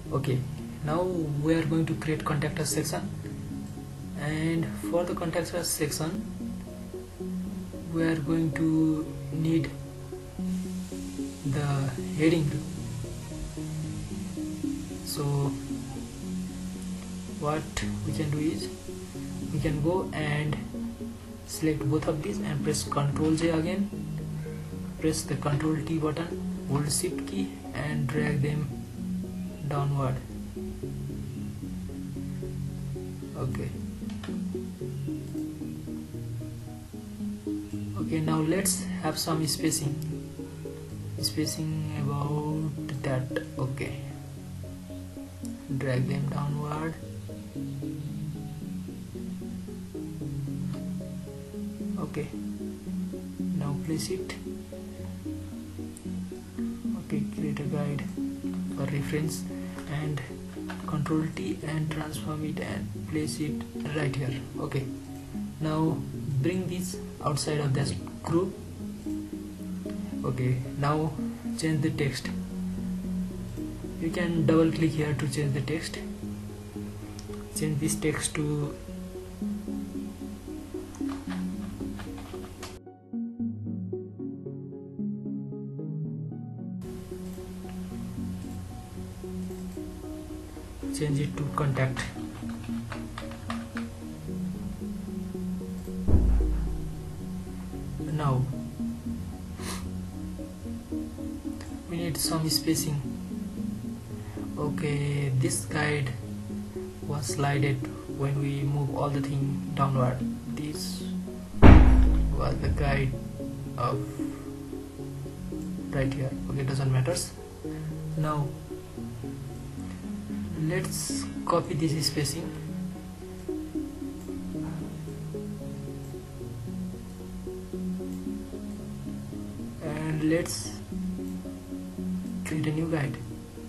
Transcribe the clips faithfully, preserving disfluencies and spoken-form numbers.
Okay, now we are going to create contact us section, and for the contact us section we are going to need the heading. So what we can do is we can go and select both of these and press Ctrl J again, press the Ctrl T button, hold shift key and drag them downward. Okay, okay, now let's have some spacing spacing about that. Okay, drag them downward. Okay, now place it. Okay, create a guide for reference and Control T and transform it and place it right here. Okay, now bring this outside of this group. Okay, now change the text. You can double click here to change the text. Change this text to change it to contact. Now we need some spacing. Okay, this guide was slided when we move all the thing downward. This was the guide of right here. Okay, doesn't matters. Now let's copy this spacing and let's create a new guide.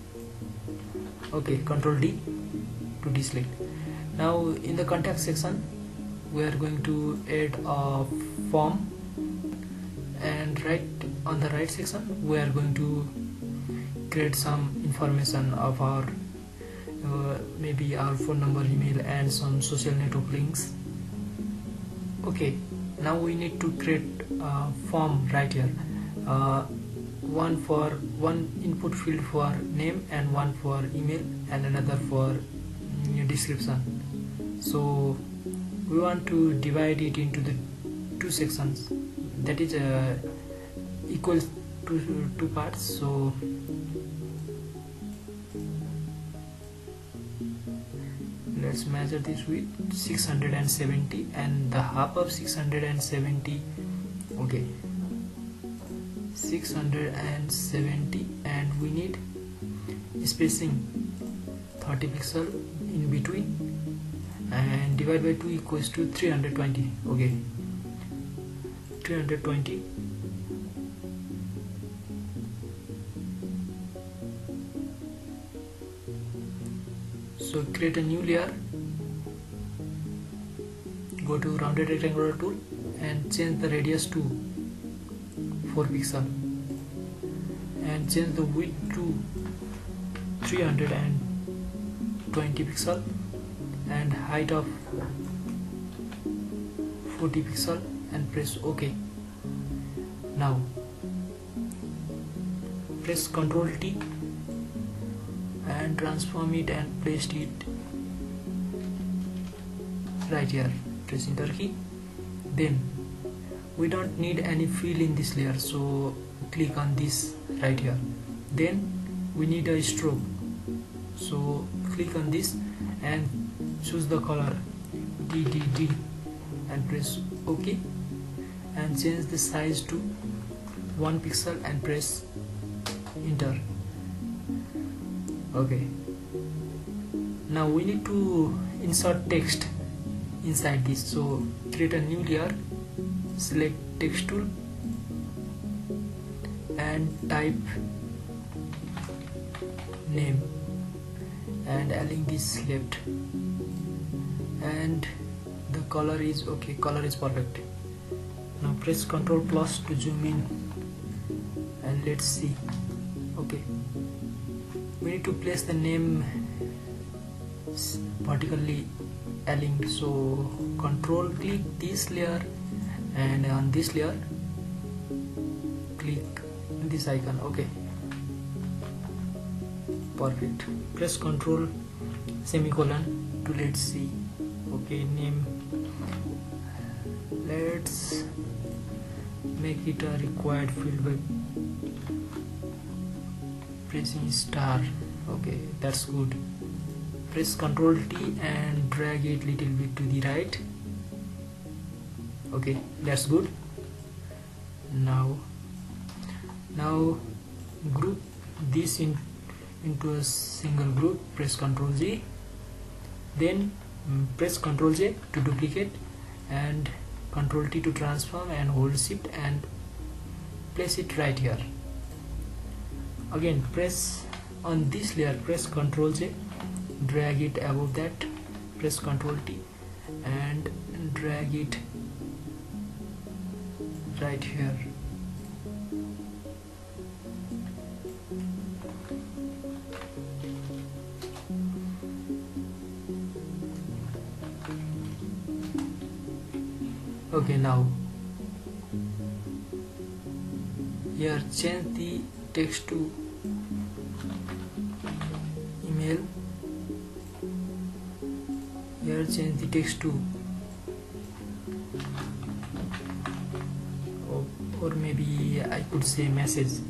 Okay, Control D to deselect. Now in the contact section we are going to add a form, and right on the right section we are going to create some information of our uh, maybe our phone number, email and some social network links. Okay, now we need to create a form right here. Uh, one for one input field for name and one for email and another for mm, description. So we want to divide it into the two sections, that is uh, equal to two parts. So let's measure this with six hundred seventy and the half of six hundred seventy. Okay, six hundred seventy, and we need spacing thirty pixel in between, and divide by two equals to three hundred twenty. Okay, three hundred twenty. So create a new layer, go to rounded rectangular tool and change the radius to four pixel and change the width to three hundred twenty pixel and height of forty pixel and press OK. Now press Control T and transform it and place it right here. Press enter key. Then we don't need any fill in this layer, so click on this right here. Then we need a stroke, so click on this and choose the color D D D and press OK and change the size to one pixel and press enter. Okay, now we need to insert text inside this, so create a new layer, select text tool and type name and align this left, and the color is okay, color is perfect. Now press Ctrl plus to zoom in and let's see. Okay, we need to place the name vertically aligned, so control click this layer, and on this layer click this icon. Okay, perfect. Press control semicolon to let's see. Okay, name, let's make it a required field by pressing star. Okay, that's good. Press control T and drag it little bit to the right. Okay, that's good. Now now group this in into a single group. Press control Z, then press control J to duplicate, and control T to transform, and hold shift and place it right here. Again press on this layer, press control J, drag it above that, press control T and drag it right here. Okay, now here change the text to email. Here change the text to or, or maybe I could say message.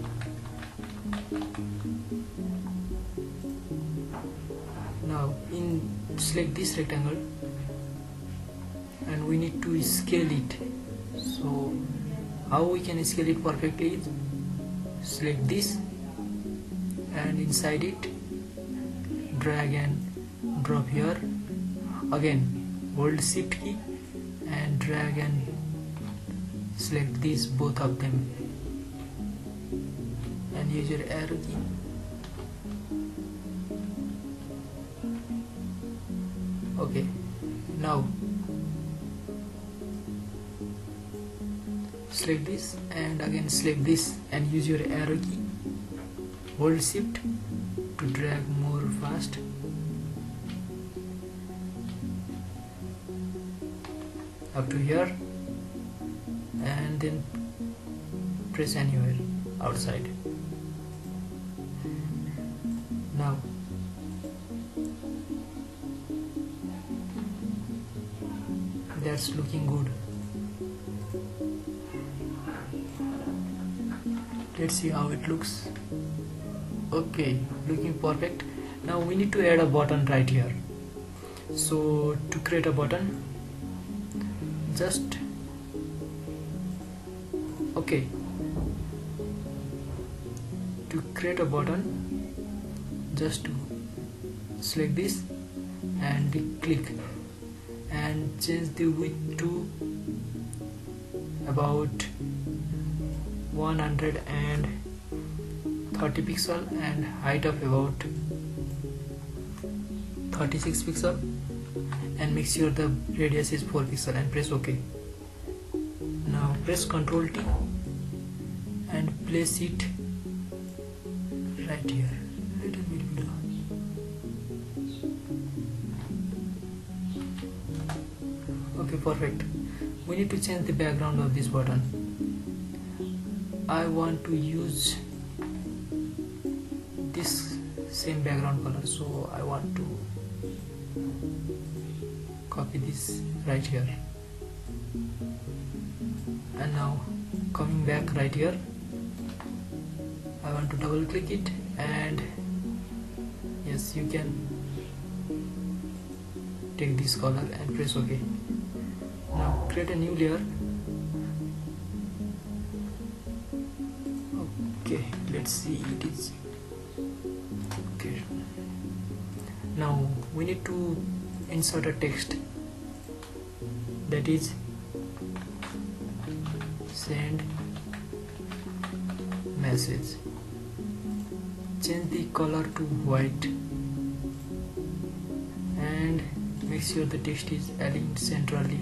Now in select this rectangle and we need to scale it. So how we can scale it perfectly is select this and inside it drag and drop here. Again hold shift key and drag and select these both of them and use your arrow key. Okay, now select this and again select this and use your arrow key, hold shift to drag more fast. Up to here and then press anywhere outside. Now that's looking good. Let's see how it looks. Okay, looking perfect. Now we need to add a button right here. So to create a button, just okay to create a button, just to select this and click and change the width to about one hundred thirty pixel and height of about thirty-six pixel, and make sure the radius is four pixel and press OK. Now press control T and place it right here, little bit below. Okay, perfect. We need to change the background of this button. I want to use this same background color, so I want to copy this right here, and now coming back right here, I want to double click it and yes, you can take this color and press OK. Now create a new layer. Okay, let's see, it is okay. Now we need to insert a text, that is send message. Change the color to white and make sure the text is aligned centrally.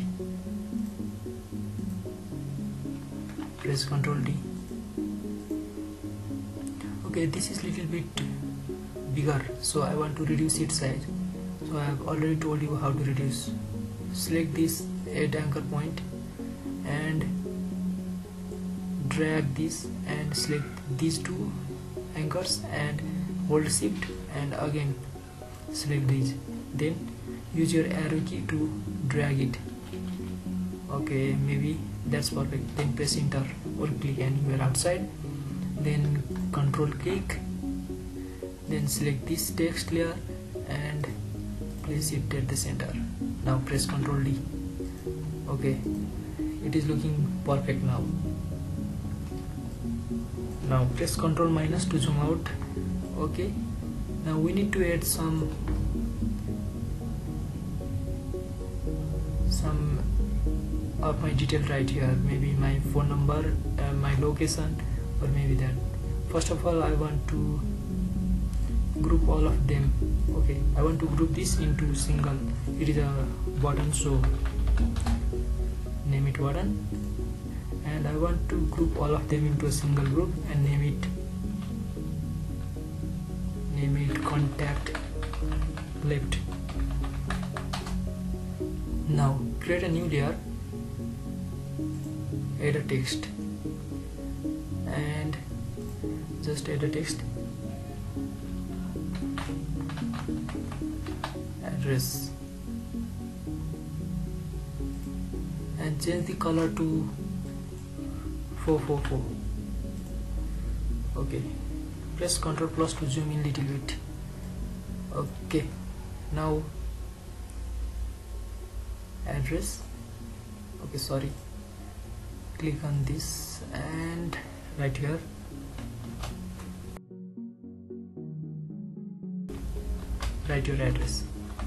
Press control D. Okay, this is little bit bigger, so I want to reduce its size. So I have already told you how to reduce. Select this add anchor point and drag this and select these two anchors and hold shift and again select these, then use your arrow key to drag it. Okay, maybe that's perfect. Then press enter or click and you are outside. Then control click, then select this text layer and place it at the center. Now press control D. Okay, it is looking perfect now. Now press control minus to zoom out. Okay, now we need to add some some of my detail right here, maybe my phone number, uh, my location, or maybe that. First of all, I want to group all of them. Okay, I want to group this into single. It is a button, so name it button, and I want to group all of them into a single group and name it name it contact left. Now create a new layer, add a text and just add a text, address, and change the color to four four four. Okay, press Ctrl plus to zoom in little bit. Okay, now address. Okay, sorry, click on this and right here write your address.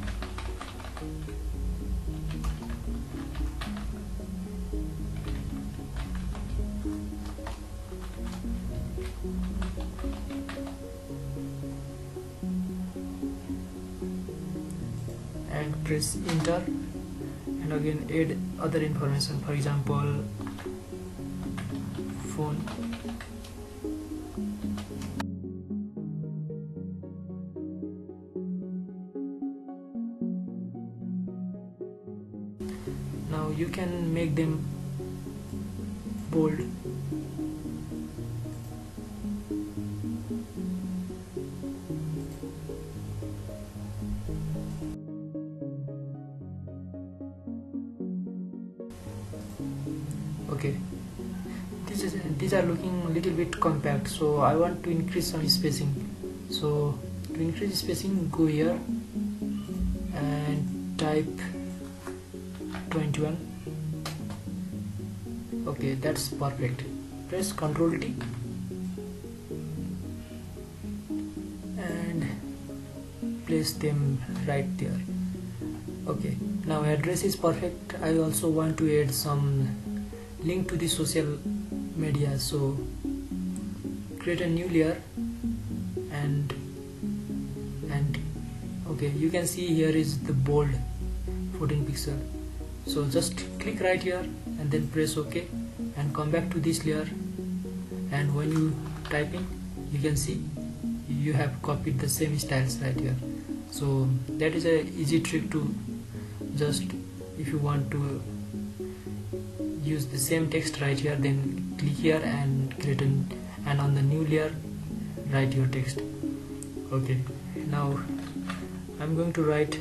And press enter and again add other information, for example phone, now you can make them bold. Okay, this is these are looking a little bit compact, so I want to increase some spacing. So to increase spacing, go here and type twenty-one. Okay, that's perfect. Press Ctrl T and place them right there. Okay, now address is perfect. I also want to add some link to the social media, so create a new layer and and okay, you can see here is the bold fourteen pixel. So just click right here and then press OK and come back to this layer, and when you type in, you can see you have copied the same styles right here. So that is a easy trick to just, if you want to use the same text right here, then click here and create an, and on the new layer write your text. Okay, now I'm going to write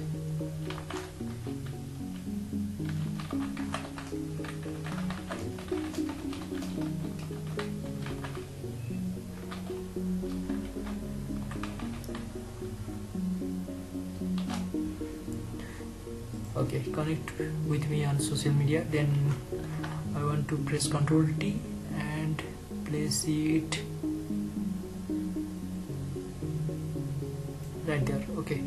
okay, connect with me on social media. Then I want to press Ctrl T and place it right there. Okay,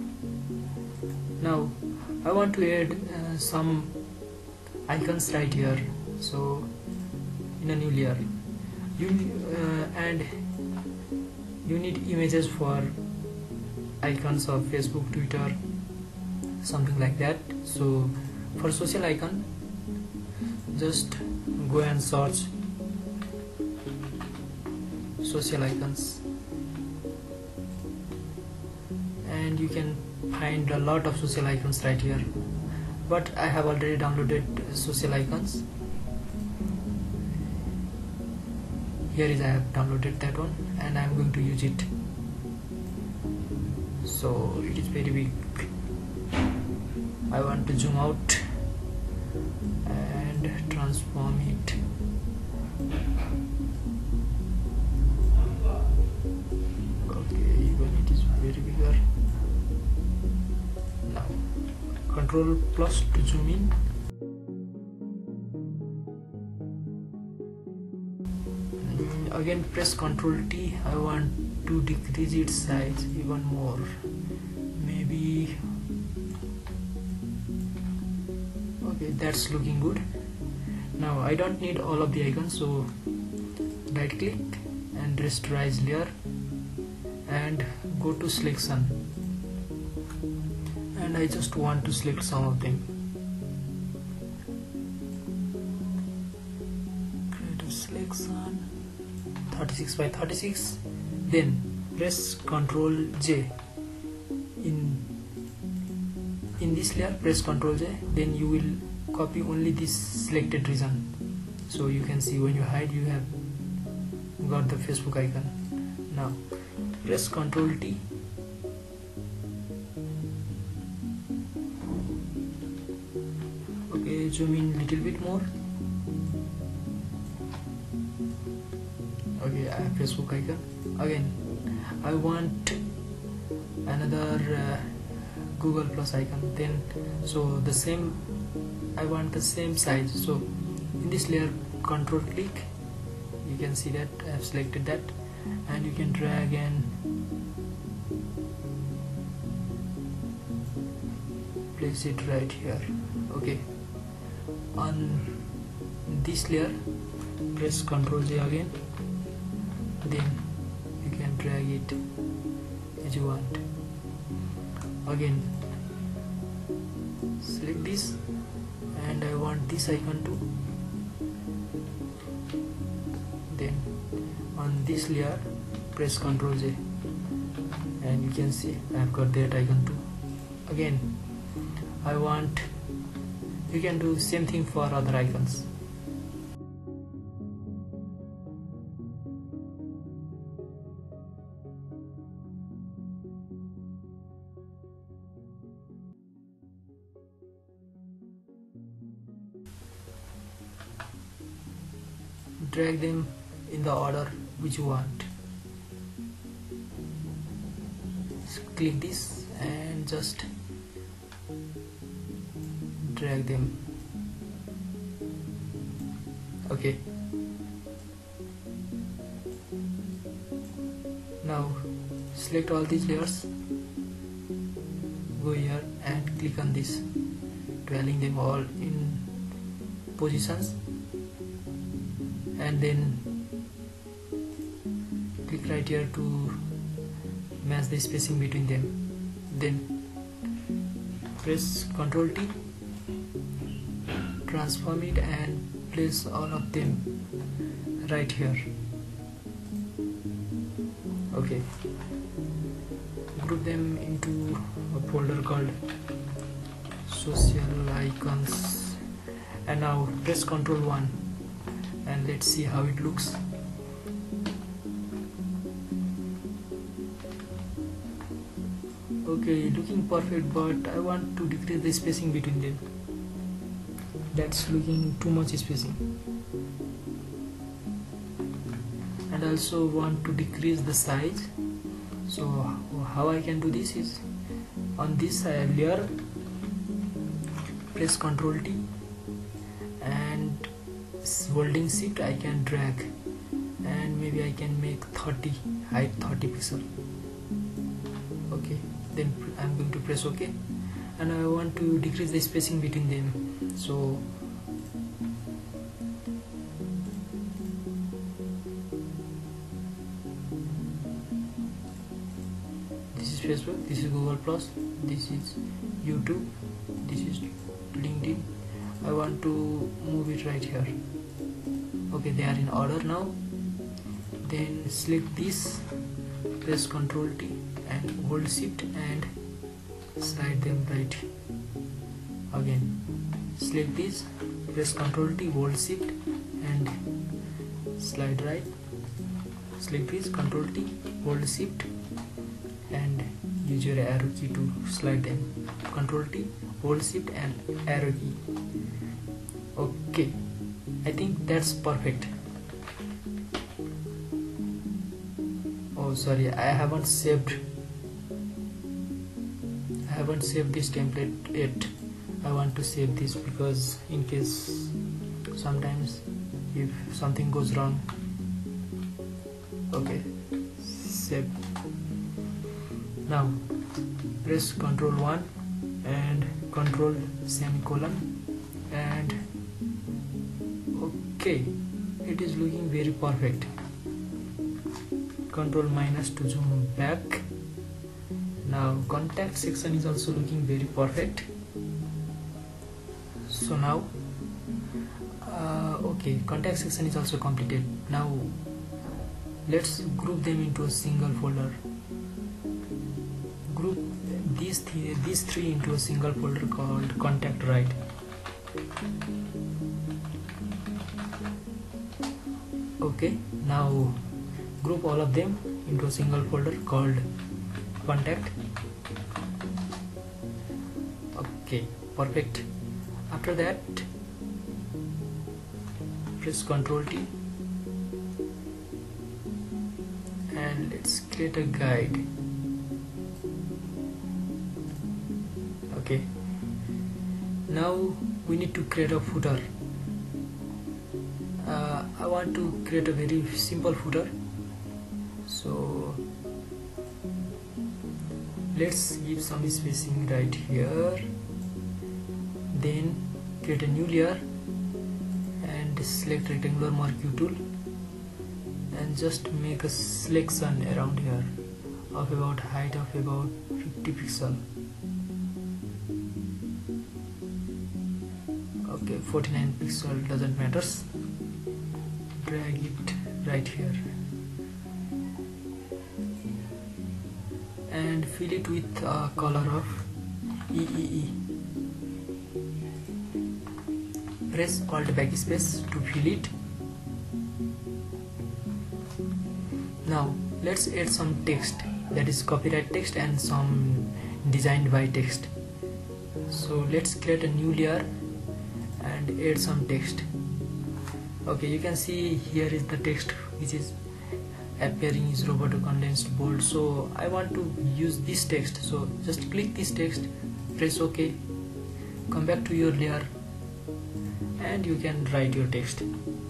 now I want to add uh, some icons right here. So in a new layer, you uh, and you need images for icons of Facebook, Twitter, something like that. So for social icon, just go and search social icons you can find a lot of social icons right here, but I have already downloaded social icons. Here is I have downloaded that one and I am going to use it. So it is very big. I want to zoom out and transform it. Okay, even it is very bigger. Now Control plus to zoom in. Again press Control T. I want to decrease its size even more. Maybe okay, that's looking good. Now I don't need all of the icons, so right click and rasterize layer and go to selection, and I just want to select some of them. Create a selection thirty-six by thirty-six, then press Control J. In in this layer press Control J, then you will copy only this selected region. So you can see when you hide you have got the Facebook icon. Now press Control T. Okay, zoom in little bit more. Okay, I have Facebook icon. Again I want another uh, Google Plus icon, then so the same I want the same size. So in this layer control click, you can see that I have selected that, and you can drag and place it right here. Okay, on this layer press Control J again, then you can drag it as you want. Again select this, and I want this icon too. Then on this layer press Control J, and you can see I have got that icon too. Again I want, you can do same thing for other icons. Drag them in the order which you want. Click this and just drag them. Okay, now select all these layers, go here and click on this, dwelling them all in positions, and then click right here to match the spacing between them. Then press Control T, transform it and place all of them right here. Okay, group them into a folder called social icons, and now press Control one and let's see how it looks. Okay, looking perfect, but I want to decrease the spacing between them. That's looking too much spacing. And also want to decrease the size. So how I can do this is, on this layer press Control T, and holding shift I can drag, and maybe I can make thirty, height thirty pixel. Okay, then I'm going to press OK, and I want to decrease the spacing between them. So this is Facebook, this is Google Plus, this is YouTube, this is LinkedIn. I want to move it right here. Okay, they are in order now. Then select this, press Control T and hold shift and slide them right. Again select this, press Ctrl T, hold Shift and slide right. Select this, Ctrl T, hold Shift and use your arrow key to slide them. Ctrl T, hold Shift and arrow key. Okay, I think that's perfect. Oh sorry, I haven't saved I haven't saved this template yet. I want to save this because in case sometimes if something goes wrong. Okay, save. Now press Ctrl one and Ctrl semicolon and okay, it is looking very perfect. Control minus to zoom back. Now contact section is also looking very perfect. So now uh, okay, contact section is also completed. Now let's group them into a single folder. Group these th these three into a single folder called contact right. Okay, now group all of them into a single folder called contact. Okay, perfect. After that press Ctrl T and let's create a guide. Okay, now we need to create a footer. uh, I want to create a very simple footer, so let's give some spacing right here, then create a new layer and select rectangular marquee tool and just make a selection around here of about height of about fifty pixel. Okay, forty-nine pixel doesn't matter. Drag it right here and fill it with a color of E E E. Press Alt backspace to fill it. Now let's add some text, that is copyright text and some designed by text. So let's create a new layer and add some text. Okay, you can see here is the text which is appearing is Roboto condensed bold. So I want to use this text, so just click this text, press OK, come back to your layer and you can write your text.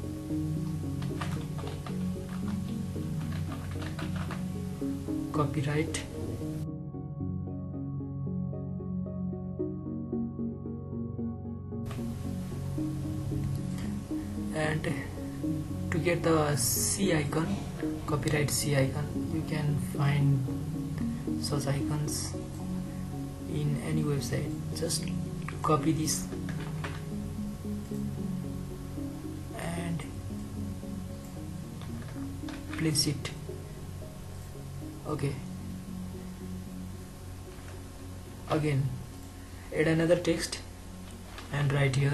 Copyright and to get the C icon, copyright C icon, you can find such icons in any website. Just copy this and place it. Okay, again add another text and write here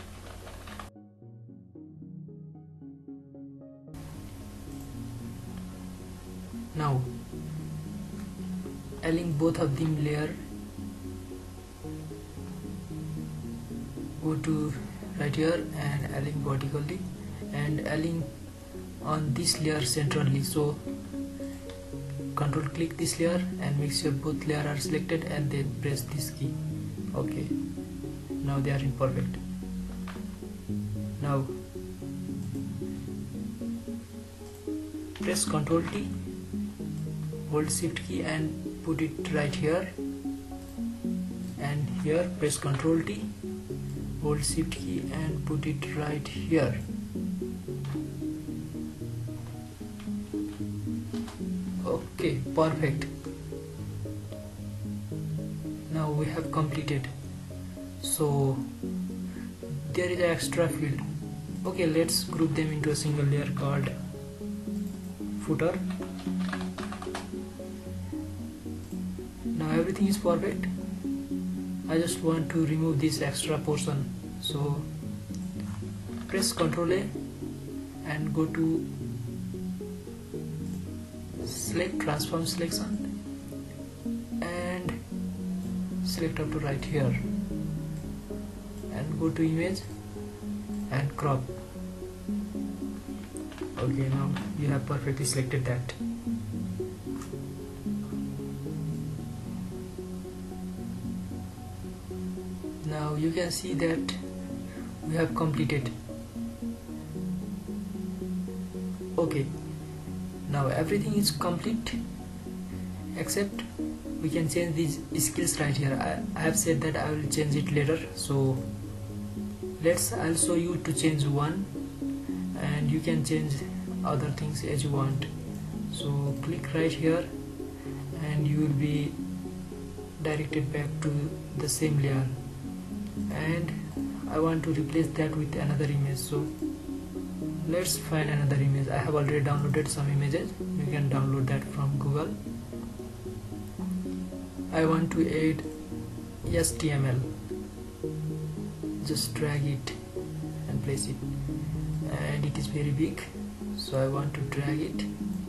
now align both of them layer, go to right here and align vertically and align on this layer centrally. So control click this layer and make sure both layers are selected and then press this key. Okay, now they are in perfect. Now press Control T, hold Shift key and put it right here, and here press Control T, hold Shift key and put it right here. Okay, perfect. Now we have completed. So there is an extra field. Okay, let's group them into a single layer called footer. Now everything is perfect. I just want to remove this extra portion, so press Ctrl A and go to select transform selection and select up to right here and go to image and crop. Okay, now you have perfectly selected that. Now you can see that we have completed. Okay, now everything is complete except we can change these skills right here. I, I have said that I will change it later, so let's I'll show you to change one, and you can change other things as you want. So click right here and you will be directed back to the same layer, and I want to replace that with another image. So let's find another image. I have already downloaded some images. You can download that from Google. I want to add H T M L. Just drag it and place it, and it is very big, so I want to drag it.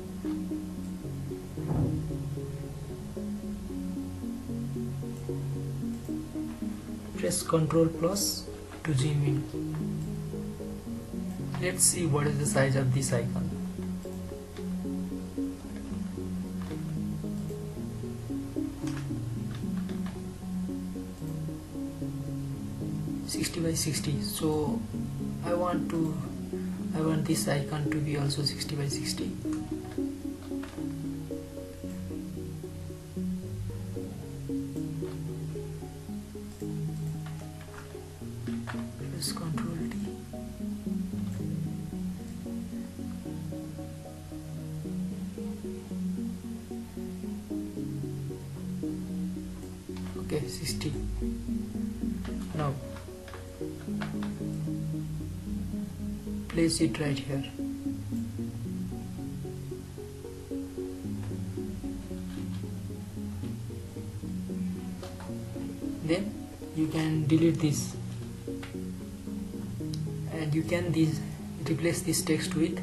Press Ctrl plus to zoom in. Let's see what is the size of this icon. sixty by sixty, so I want to I want this icon to be also sixty by sixty. Press Ctrl D. Okay, sixty. Now place it right here. Then you can delete this, and you can this replace this text with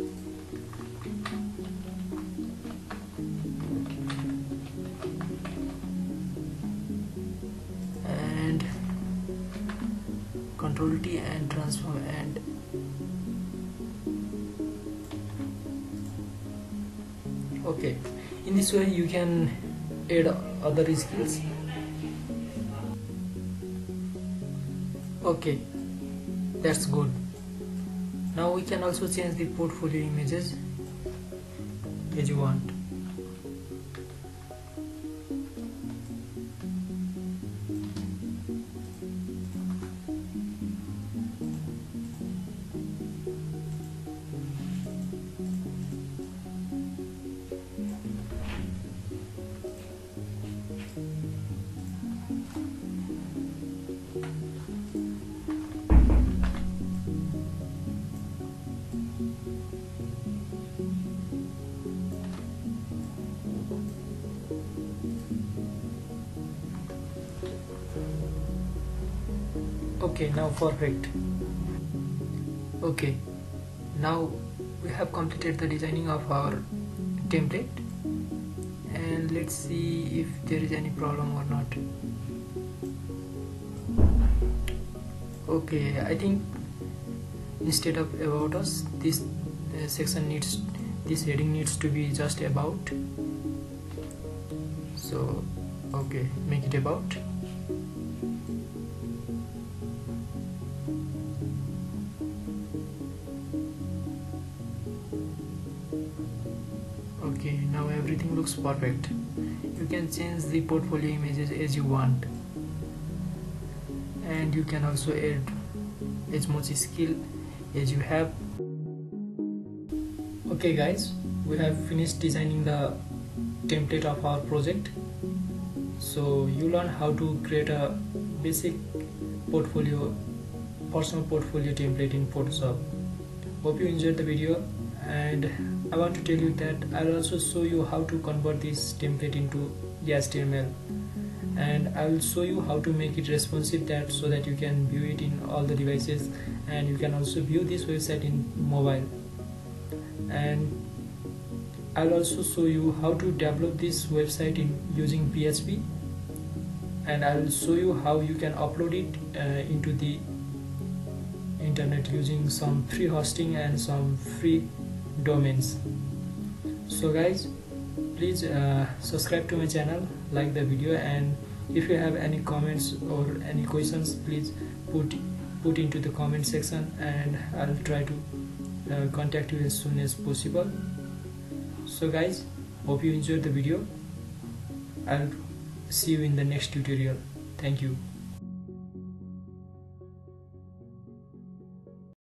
and Ctrl T and transform, and okay, in this way you can add other skills. Okay, that's good. Now we can also change the portfolio images as you want. Okay, now perfect. Okay, now we have completed the designing of our template, and let's see if there is any problem or not. Okay, I think instead of about us, this uh, section needs this heading needs to be just about. So okay, make it about. Okay, now everything looks perfect. You can change the portfolio images as you want, and you can also add as much skill as you have. Okay guys, we have finished designing the template of our project. So you learn how to create a basic portfolio, personal portfolio template in Photoshop. Hope you enjoyed the video, and I want to tell you that I'll also show you how to convert this template into H T M L, and I will show you how to make it responsive, that so that you can view it in all the devices, and you can also view this website in mobile. And I'll also show you how to develop this website in using P H P, and I'll show you how you can upload it uh, into the internet using some free hosting and some free domains. So guys, please uh, subscribe to my channel, like the video, and if you have any comments or any questions, please put put into the comment section, and I'll try to uh, contact you as soon as possible. So guys, hope you enjoyed the video. I'll see you in the next tutorial. Thank you.